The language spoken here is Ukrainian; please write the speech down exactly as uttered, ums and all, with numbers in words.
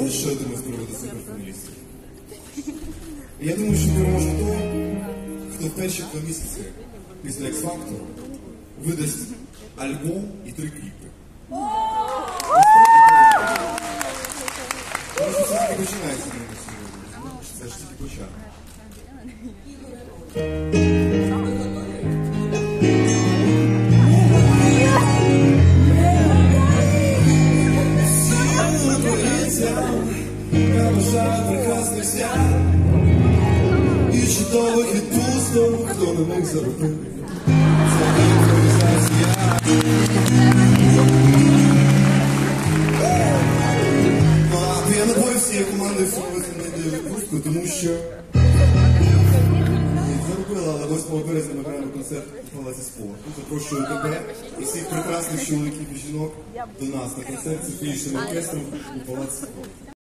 що я думаю з приводу суперфіналістів? Я думаю, що переможе той, хто в перші два місяці після X-Factor видасть альбом і три кліпи. Тому що все-таки починається на сьогодні. Це ж тільки початок. Я бажаю прекрасних свят і чудових відпусток, хто на них заробив. Це імпровізація. Ну, а я набою всією командою сумовити на відпустку, тому що заробила, але восьмого березня ми граємо концерт у Палаці спорту. Запрошую тебе і всіх прекрасних чоловіків і жінок до нас на концерт з симфонічним оркестром у Палаці спорту.